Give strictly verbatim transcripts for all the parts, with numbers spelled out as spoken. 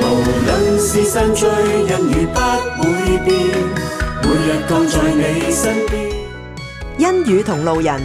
無論是散聚，人如不會變，每日都在你身邊。 恩雨同路人。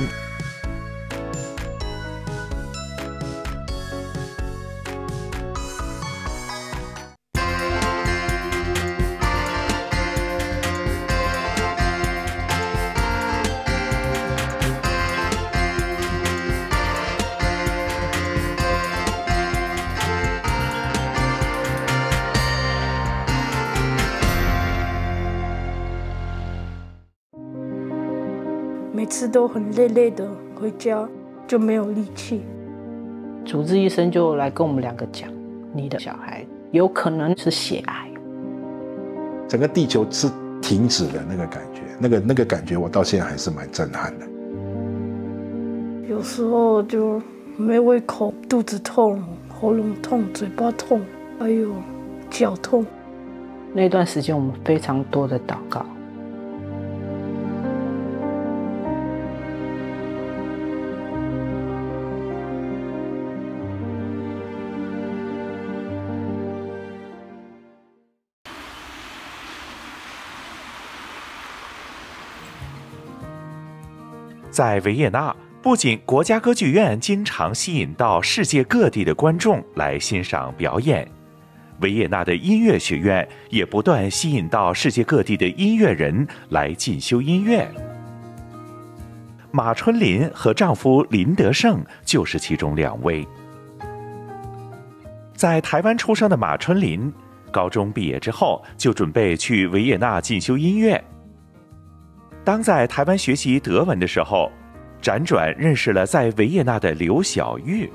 每次都很累累的回家，就没有力气。 主治医生就来跟我们两个讲，你的小孩有可能是血癌。 整个地球是停止的那个感觉，那个那个感觉，我到现在还是蛮震撼的。 有时候就没胃口，肚子痛，喉咙痛，嘴巴痛，还有脚痛。 那段时间我们非常多的祷告。 在维也纳，不仅国家歌剧院经常吸引到世界各地的观众来欣赏表演，维也纳的音乐学院也不断吸引到世界各地的音乐人来进修音乐。马春林和丈夫林德胜就是其中两位。在台湾出生的马春林，高中毕业之后就准备去维也纳进修音乐。当在台湾学习德文的时候，辗转认识了在维也纳的刘小玉。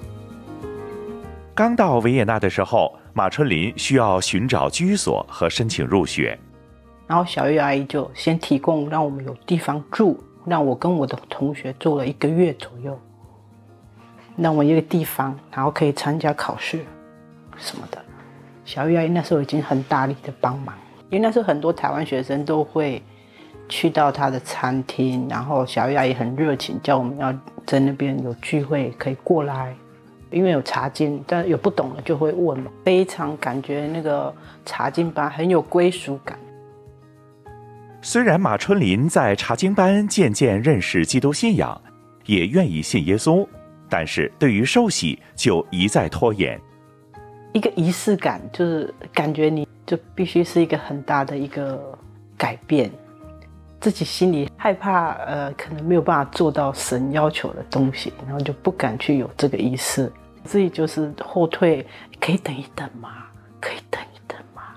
刚到维也纳的时候，马春林需要寻找居所和申请入学， 然后小玉阿姨就先提供让我们有地方住，让我跟我的同学住了一个月左右，让我一个地方，然后可以参加考试什么的。小玉阿姨那时候已经很大力的帮忙，因为那时候很多台湾学生都会去到他的餐厅，然后小玉阿姨很热情，叫我们要在那边有聚会可以过来，因为有查经，但有不懂的就会问嘛，非常感觉那个查经班很有归属感。 虽然马春林在查经班渐渐认识基督信仰，也愿意信耶稣，但是对于受洗就一再拖延。 一个仪式感，就是感觉你就必须是一个很大的一个改变，自己心里害怕，呃，可能没有办法做到神要求的东西，然后就不敢去有这个仪式，自己就是后退，可以等一等吗？可以等一等吗？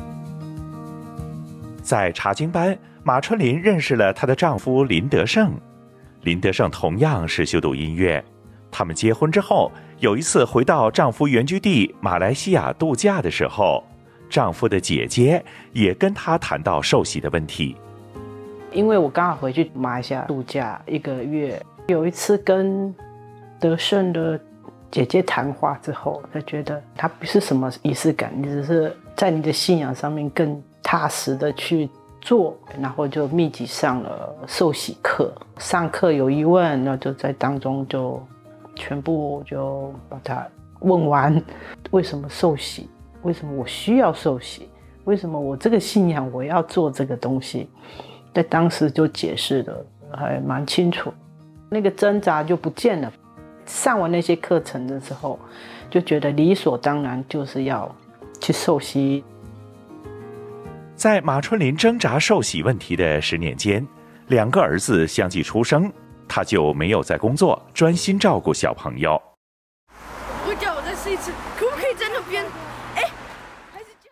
在查经班，马春林认识了她的丈夫林德胜。林德胜同样是修读音乐，他们结婚之后，有一次回到丈夫原居地马来西亚度假的时候，丈夫的姐姐也跟他谈到受洗的问题。 因为我刚好回去马来西亚度假一个月，有一次跟德胜的姐姐谈话之后，她觉得她不是什么仪式感，你只是在你的信仰上面更踏实的去做，然后就密集上了受洗课，上课有疑问，然后就在当中就全部就把它问完，为什么受洗？为什么我需要受洗？为什么我这个信仰我要做这个东西？在当时就解释的还蛮清楚，那个挣扎就不见了。上完那些课程的时候，就觉得理所当然就是要去受洗。 在马春林挣扎受洗问题的十年间，两个儿子相继出生，他就没有在工作，专心照顾小朋友。 我叫我再试一次，可不可以在那边？哎，还是这样。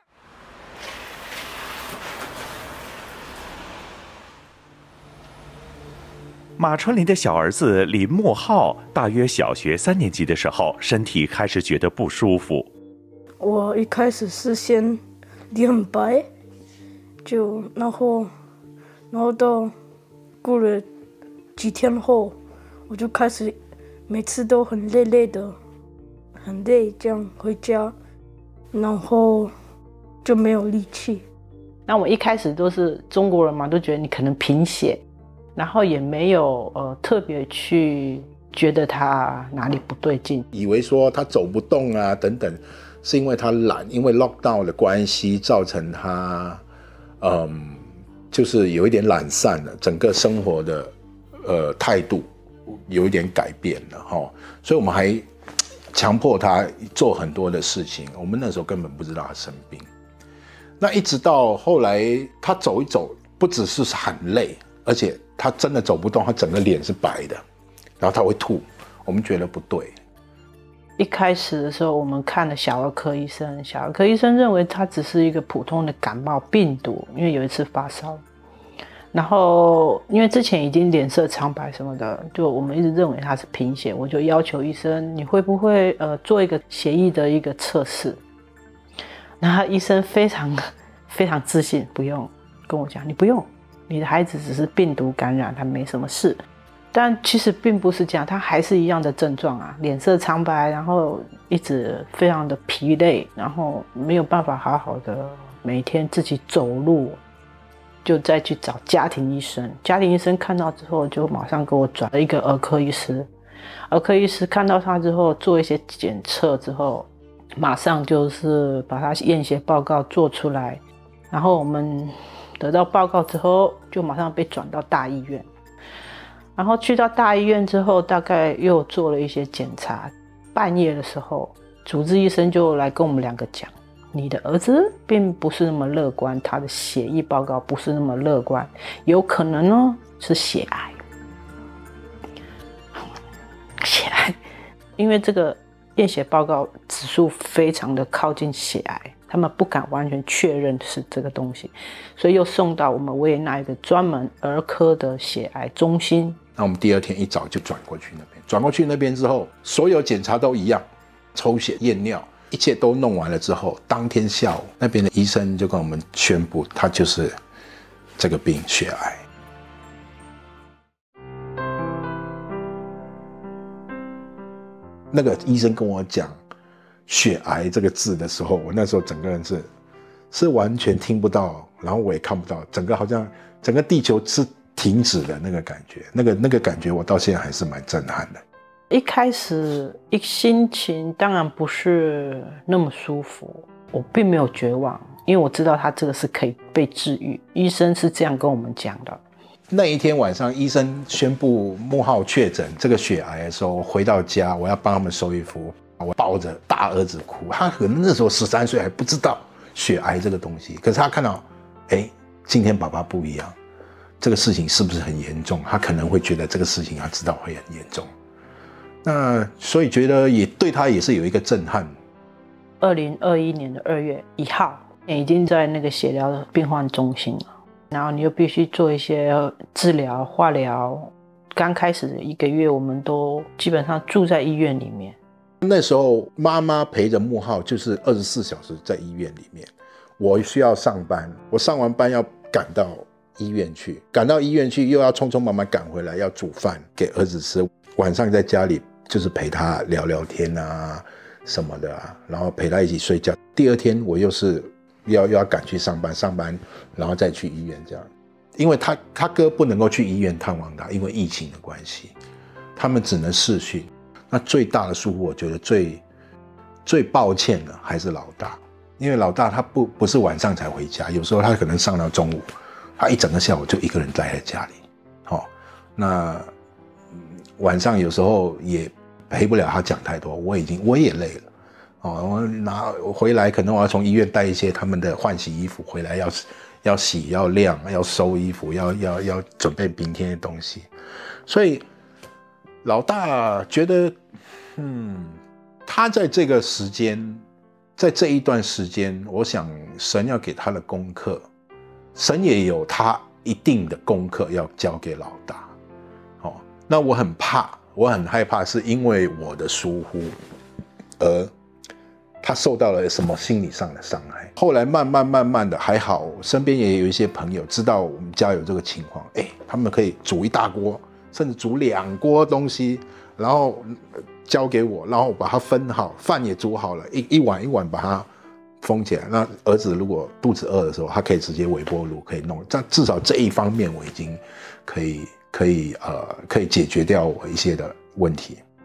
马春林的小儿子林慕浩大约小学三年级的时候，身体开始觉得不舒服。 我一开始是先脸很白，就然后然后到过了几天后，我就开始每次都很累累的，很累这样回家，然后就没有力气。 那我一开始都是中国人嘛，都觉得你可能贫血，然后也没有呃特别去觉得他哪里不对劲， 以为说他走不动啊等等， 是因为他懒，因为 lockdown 的关系，造成他，嗯，就是有一点懒散了，整个生活的呃态度有一点改变了哈，所以我们还强迫他做很多的事情。我们那时候根本不知道他生病，那一直到后来他走一走，不只是很累，而且他真的走不动，他整个脸是白的，然后他会吐，我们觉得不对。 一开始的时候，我们看了小儿科医生，小儿科医生认为他只是一个普通的感冒病毒，因为有一次发烧，然后因为之前已经脸色苍白什么的，就我们一直认为他是贫血，我就要求医生你会不会呃做一个血液的一个测试，然后医生非常非常自信，不用跟我讲，你不用，你的孩子只是病毒感染，他没什么事。但其实并不是这样，他还是一样的症状啊，脸色苍白，然后一直非常的疲累，然后没有办法好好的每天自己走路，就再去找家庭医生。家庭医生看到之后，就马上给我转了一个儿科医师。儿科医师看到他之后，做一些检测之后，马上就是把他验血报告做出来，然后我们得到报告之后，就马上被转到大医院。然后去到大医院之后，大概又做了一些检查。半夜的时候，主治医生就来跟我们两个讲，你的儿子并不是那么乐观，他的血液报告不是那么乐观，有可能呢是血癌。血癌，因为这个验血报告指数非常的靠近血癌，他们不敢完全确认是这个东西，所以又送到我们维也纳一个专门儿科的血癌中心。 那我们第二天一早就转过去那边，转过去那边之后，所有检查都一样，抽血验尿，一切都弄完了之后，当天下午那边的医生就跟我们宣布，他就是这个病，血癌。那个医生跟我讲血癌这个字的时候，我那时候整个人是是完全听不到，然后我也看不到，整个好像整个地球是停止的那个感觉，那个那个感觉我到现在还是蛮震撼的。 一开始一心情当然不是那么舒服，我并没有绝望，因为我知道他这个是可以被治愈，医生是这样跟我们讲的。 那一天晚上医生宣布木浩确诊这个血癌的时候，回到家我要帮他们收衣服，我抱着大儿子哭，他可能那时候十三岁还不知道血癌这个东西，可是他看到哎，今天爸爸不一样，这个事情是不是很严重，他可能会觉得这个事情他知道会很严重，那所以觉得也对他也是有一个震撼。 二零二一年的二月一号已经在那个血疗的病患中心了，然后你又必须做一些治疗化疗，刚开始的一个月我们都基本上住在医院里面。 那时候妈妈陪着木浩就是二十四小时在医院里面，我需要上班，我上完班要赶到医院去，赶到医院去又要匆匆忙忙赶回来，要煮饭给儿子吃，晚上在家里就是陪他聊聊天啊什么的啊，然后陪他一起睡觉。第二天我又是要又要赶去上班，上班然后再去医院这样，因为他他哥不能够去医院探望他，因为疫情的关系，他们只能视讯。那最大的疏忽，我觉得最最抱歉的还是老大，因为老大他不不是晚上才回家，有时候他可能上到中午，他一整个下午就一个人待在家里，哦，那、嗯、晚上有时候也陪不了他讲太多，我已经我也累了，哦，我拿回来可能我要从医院带一些他们的换洗衣服回来，要要洗要晾要收衣服，要要要准备明天的东西，所以老大觉得，嗯，他在这个时间，在这一段时间，我想神要给他的功课，神也有他一定的功课要交给老大。哦，那我很怕，我很害怕，是因为我的疏忽，而他受到了什么心理上的伤害。后来慢慢慢慢的还好，身边也有一些朋友知道我们家有这个情况，哎，他们可以煮一大锅。甚至煮两锅东西，然后交给我，然后我把它分好，饭也煮好了，一一碗一碗把它封起来。那儿子如果肚子饿的时候，他可以直接微波炉可以弄，这至少这一方面我已经可以可以呃可以解决掉我一些的问题。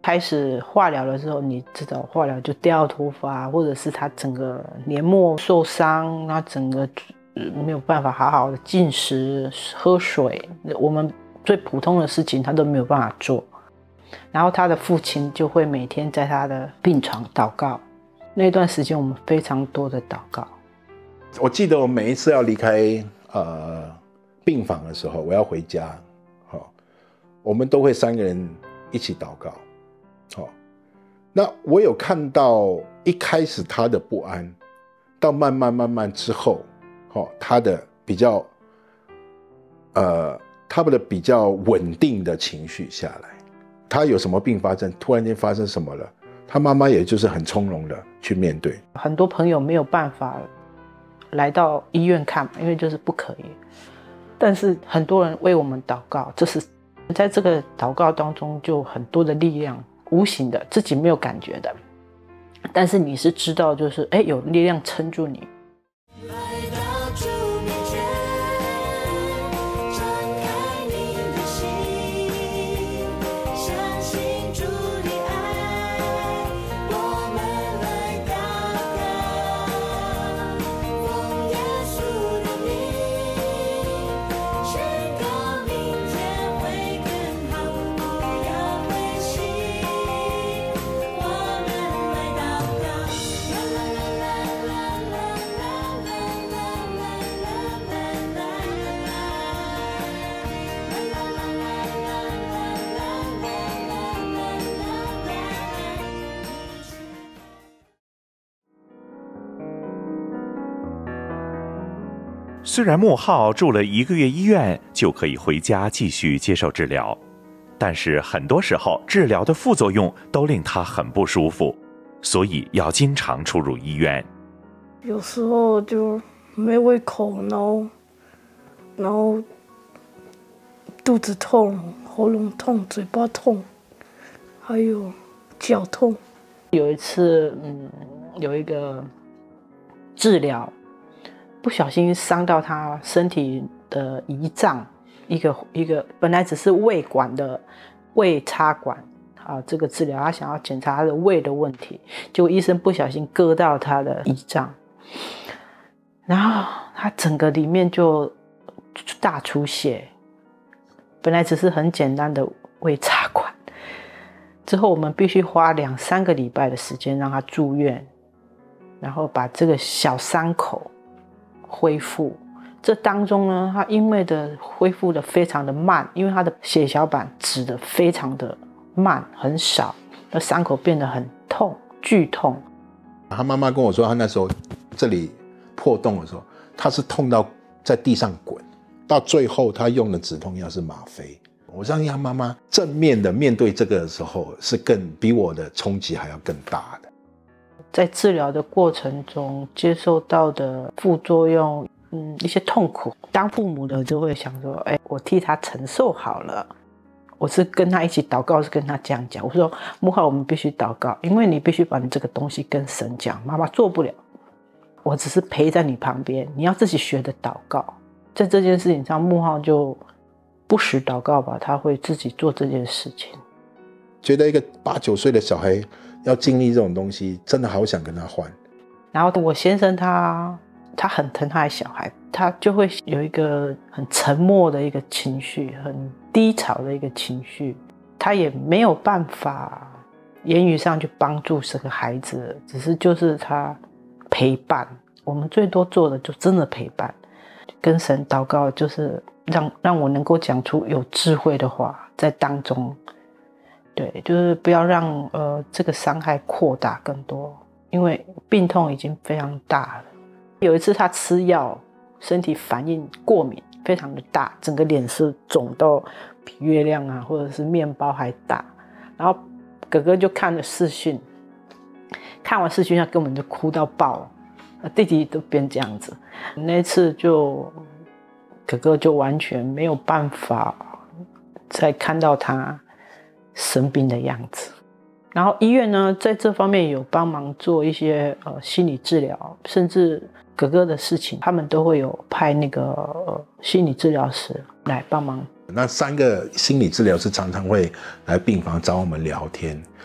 开始化疗的时候，你知道化疗就掉头发，或者是他整个黏膜受伤，那整个没有办法好好的进食、喝水，我们最普通的事情他都没有办法做。然后他的父亲就会每天在他的病床祷告，那段时间我们非常多的祷告。 我记得我每一次要离开呃病房的时候，我要回家，哦，我们都会三个人一起祷告。哦，那我有看到一开始他的不安，到慢慢慢慢之后，哦，他的比较，呃，他们的比较稳定的情绪下来。他有什么并发症，突然间发生什么了，他妈妈也就是很从容的去面对。 很多朋友没有办法来到医院看，因为就是不可以。但是很多人为我们祷告，这是在这个祷告当中就很多的力量。无形的，自己没有感觉的，但是你是知道，就是哎，有力量撑住你。 来到主面前，敞开你的心，相信主的爱，我们来祷告，奉耶稣的名，宣告明天会更好，不要灰心。 虽然穆浩住了一个月医院就可以回家继续接受治疗，但是很多时候治疗的副作用都令他很不舒服，所以要经常出入医院。 有时候就没胃口，然后然后肚子痛、喉咙痛、嘴巴痛，还有脚痛。 有一次，嗯，有一个治疗。不小心伤到他身体的胰脏，一个一个本来只是胃管的胃插管啊，这个治疗他想要检查他的胃的问题，结果医生不小心割到他的胰脏，然后他整个里面就大出血。本来只是很简单的胃插管，之后我们必须花两三个礼拜的时间让他住院，然后把这个小伤口恢复。这当中呢，他因为的恢复的非常的慢，因为他的血小板止的非常的慢，很少，那伤口变得很痛，剧痛。 他妈妈跟我说，他那时候这里破洞的时候，他是痛到在地上滚，到最后他用的止痛药是吗啡。我相信他妈妈正面的面对这个的时候，是更比我的冲击还要更大的。 在治疗的过程中接受到的副作用，嗯，一些痛苦，当父母的就会想说，哎，我替他承受好了。我是跟他一起祷告，是跟他这样讲，我说穆浩，我们必须祷告，因为你必须把你这个东西跟神讲，妈妈做不了，我只是陪在你旁边，你要自己学的祷告。在这件事情上，穆浩就不时祷告吧，他会自己做这件事情。 觉得一个八九岁的小孩要经历这种东西，真的好想跟他换。 然后我先生他他很疼他的小孩，他就会有一个很沉默的一个情绪，很低潮的一个情绪，他也没有办法言语上去帮助这个孩子，只是就是他陪伴。我们最多做的就真的陪伴，跟神祷告，就是让让我能够讲出有智慧的话在当中。对，就是不要让呃这个伤害扩大更多，因为病痛已经非常大了。有一次他吃药，身体反应过敏非常的大，整个脸是肿到比月亮啊或者是面包还大。然后哥哥就看了视讯，看完视讯他根本就哭到爆，弟弟都变这样子。那次就哥哥就完全没有办法再看到他生病的样子。然后医院呢，在这方面有帮忙做一些呃心理治疗，甚至哥哥的事情，他们都会有派那个呃心理治疗师来帮忙。 那三个心理治疗师常常会来病房找我们聊天，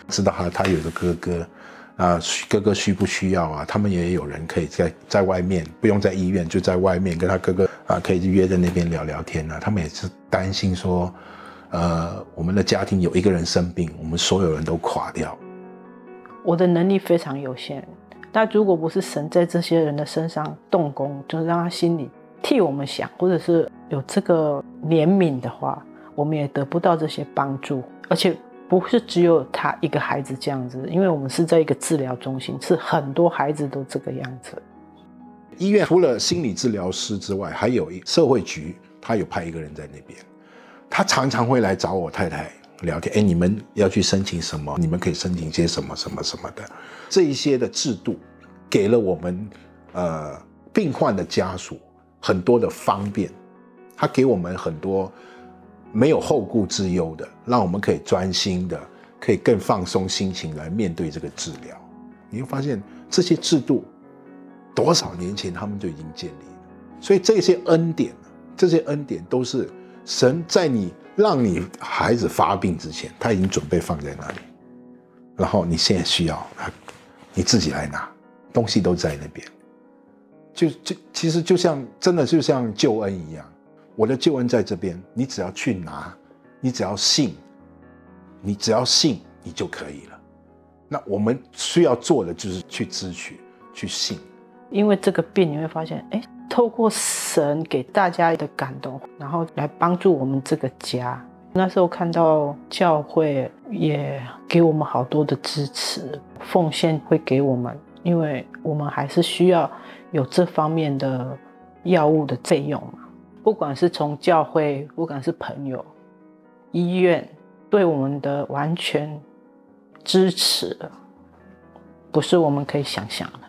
知道他他有个哥哥，啊，哥哥需不需要啊？他们也有人可以在在外面，不用在医院，就在外面跟他哥哥啊，可以约在那边聊聊天啊。他们也是担心说，呃，我们的家庭有一个人生病，我们所有人都垮掉。 我的能力非常有限，但如果不是神在这些人的身上动工，就是让他心里替我们想，或者是有这个怜悯的话，我们也得不到这些帮助。而且不是只有他一个孩子这样子，因为我们是在一个治疗中心，是很多孩子都这个样子。 医院除了心理治疗师之外，还有一社会局，他有派一个人在那边，他常常会来找我太太聊天，哎，你们要去申请什么？你们可以申请些什么什么什么的，这一些的制度给了我们呃病患的家属很多的方便，他给我们很多没有后顾之忧的，让我们可以专心的，可以更放松心情来面对这个治疗。你会发现这些制度多少年前他们就已经建立了，所以这些恩典，这些恩典都是神在你让你孩子发病之前，他已经准备放在那里，然后你现在需要你自己来拿，东西都在那边。就就其实就像真的就像救恩一样，我的救恩在这边，你只要去拿，你只要信，你只要信，你就可以了。那我们需要做的就是去支取，去信。 因为这个病，你会发现，哎，透过神给大家的感动，然后来帮助我们这个家。那时候看到教会也给我们好多的支持，奉献会给我们，因为我们还是需要有这方面的药物的费用嘛。不管是从教会，不管是朋友、医院，对我们的完全支持，不是我们可以想象的。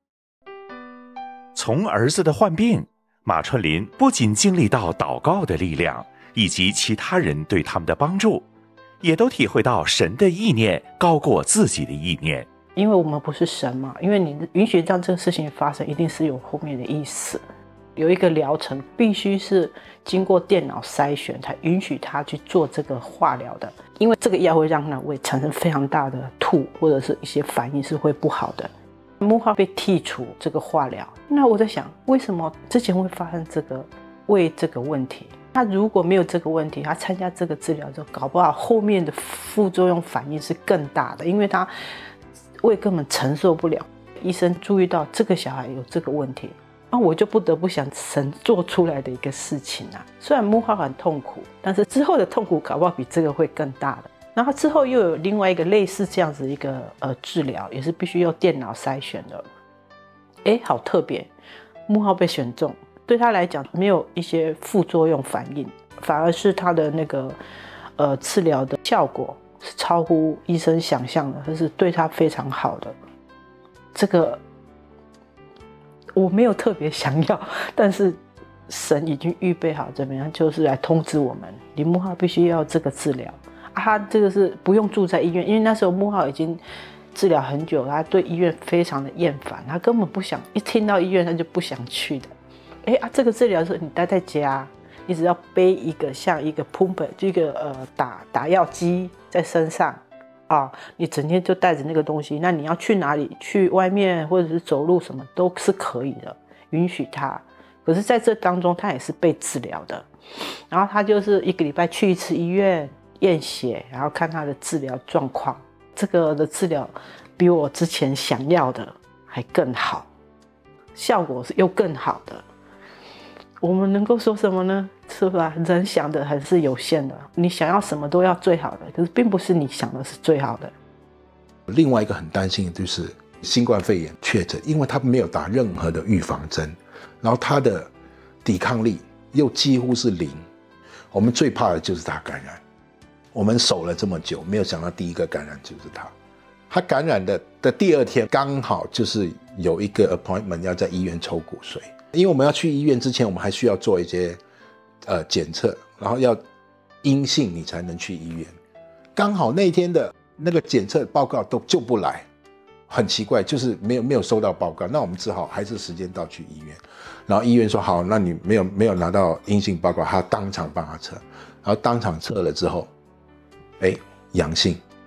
从儿子的患病，马春林不仅经历到祷告的力量，以及其他人对他们的帮助，也都体会到神的意念高过自己的意念。 因为我们不是神嘛，因为你允许让这个事情发生，一定是有后面的意思。有一个疗程必须是经过电脑筛选才允许他去做这个化疗的，因为这个药会让他胃产生非常大的吐或者是一些反应是会不好的。木浩被剔除这个化疗，那我在想，为什么之前会发生这个胃这个问题？他如果没有这个问题，他参加这个治疗之后，搞不好后面的副作用反应是更大的，因为他胃根本承受不了。医生注意到这个小孩有这个问题，那我就不得不想神做出来的一个事情啊。虽然木浩很痛苦，但是之后的痛苦搞不好比这个会更大的。然后之后又有另外一个类似这样子一个呃治疗，也是必须用电脑筛选的。哎，好特别，木浩被选中，对他来讲没有一些副作用反应，反而是他的那个呃治疗的效果是超乎医生想象的，这是对他非常好的。这个我没有特别想要，但是神已经预备好怎么样，就是来通知我们，林木浩必须要这个治疗。啊、他这个是不用住在医院，因为那时候木浩已经治疗很久，他对医院非常的厌烦，他根本不想，一听到医院他就不想去的。哎啊，这个治疗是你待在家，你只要背一个像一个 pump， 就一个呃打打药机在身上啊，你整天就带着那个东西，那你要去哪里，去外面或者是走路什么都是可以的，允许他。可是在这当中，他也是被治疗的，然后他就是一个礼拜去一次医院。验血，然后看他的治疗状况。这个的治疗比我之前想要的还更好，效果是又更好的。我们能够说什么呢？是吧？人想的还是有限的，你想要什么都要最好的，可是并不是你想的是最好的。 另外一个很担心的就是新冠肺炎确诊，因为他没有打任何的预防针，然后他的抵抗力又几乎是零。我们最怕的就是他感染。我们守了这么久，没有想到第一个感染就是他。他感染的的第二天，刚好就是有一个 appointment 要在医院抽骨髓，因为我们要去医院之前，我们还需要做一些呃检测，然后要阴性你才能去医院。刚好那天的那个检测报告都就不来，很奇怪，就是没有没有收到报告，那我们只好还是时间到去医院，然后医院说好，那你没有没有拿到阴性报告，他当场帮他测，然后当场测了之后。哎，阳性，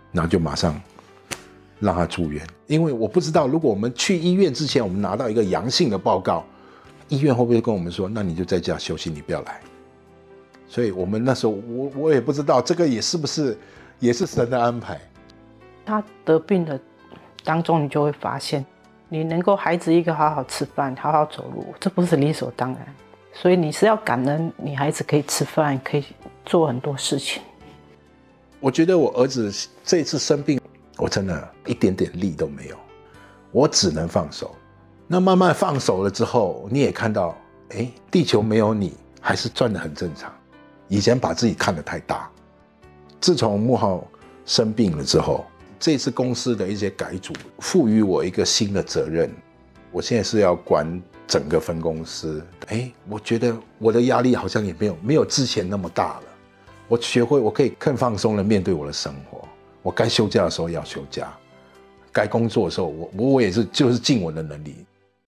然后就马上让他住院。因为我不知道，如果我们去医院之前，我们拿到一个阳性的报告，医院会不会跟我们说，那你就在家休息，你不要来？所以我们那时候，我我也不知道这个也是不是也是神的安排。 他得病的当中，你就会发现，你能够孩子一个好好吃饭、好好走路，这不是理所当然。所以你是要感恩你孩子可以吃饭，可以做很多事情。 我觉得我儿子这一次生病，我真的一点点力都没有，我只能放手。那慢慢放手了之后，你也看到，哎，地球没有你还是转得很正常。以前把自己看得太大，自从慕镐生病了之后，这次公司的一些改组赋予我一个新的责任，我现在是要管整个分公司。哎，我觉得我的压力好像也没有没有之前那么大了。我学会我可以更放松地面对我的生活，我该休假的时候要休假，该工作的时候我我也是就是尽我的能力。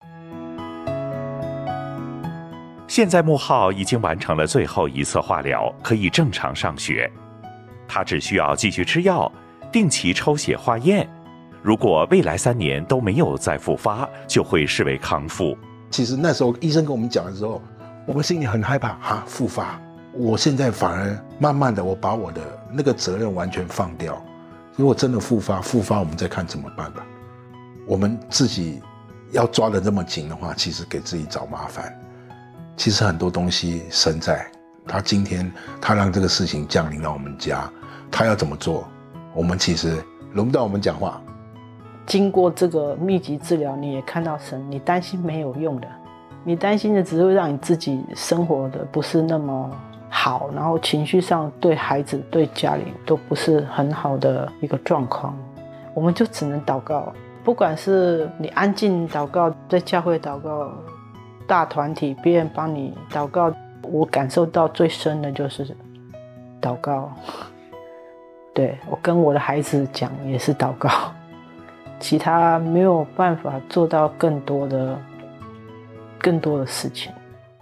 现在慕镐已经完成了最后一次化疗，可以正常上学。他只需要继续吃药，定期抽血化验。如果未来三年都没有再复发，就会视为康复。 其实那时候医生跟我们讲的时候，我们心里很害怕啊，复发。我现在反而慢慢的，我把我的那个责任完全放掉。如果真的复发，复发我们再看怎么办吧。我们自己要抓得这么紧的话，其实给自己找麻烦。其实很多东西神在，他今天他让这个事情降临到我们家，他要怎么做，我们其实轮不到我们讲话。 经过这个密集治疗，你也看到神，你担心没有用的，你担心的只会让你自己生活的不是那么好，然后情绪上对孩子对家里都不是很好的一个状况。我们就只能祷告，不管是你安静祷告，在教会祷告，大团体别人帮你祷告，我感受到最深的就是祷告。对，我跟我的孩子讲也是祷告，其他没有办法做到更多的更多的事情。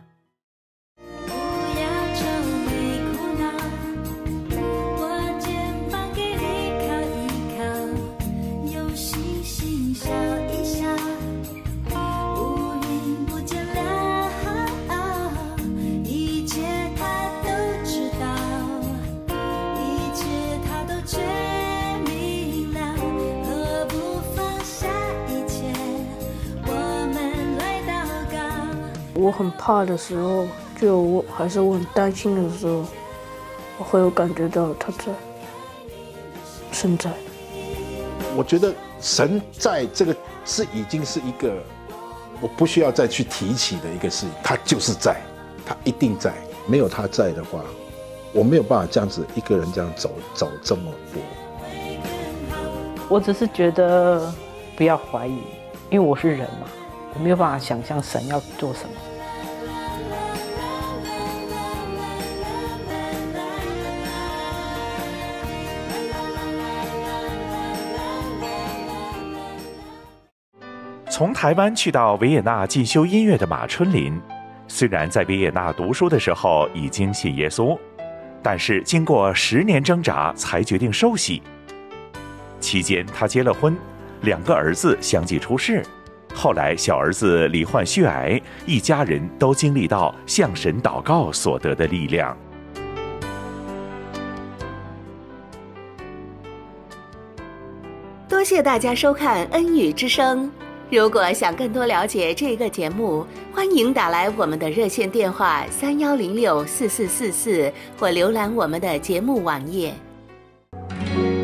我很怕的时候，就我还是我很担心的时候，我会有感觉到他在，神在。 我觉得神在这个是已经是一个我不需要再去提起的一个事情，他就是在，他一定在。没有他在的话，我没有办法这样子一个人这样走走这么多。 我只是觉得不要怀疑，因为我是人嘛，我没有办法想象神要做什么。 从台湾去到维也纳进修音乐的马春林，虽然在维也纳读书的时候已经信耶稣，但是经过十年挣扎才决定受洗。期间他结了婚，两个儿子相继出世，后来小儿子罹患血癌，一家人都经历到向神祷告所得的力量。 多谢大家收看恩语之声。如果想更多了解这个节目，欢迎打来我们的热线电话三幺零六四四四四，或浏览我们的节目网页。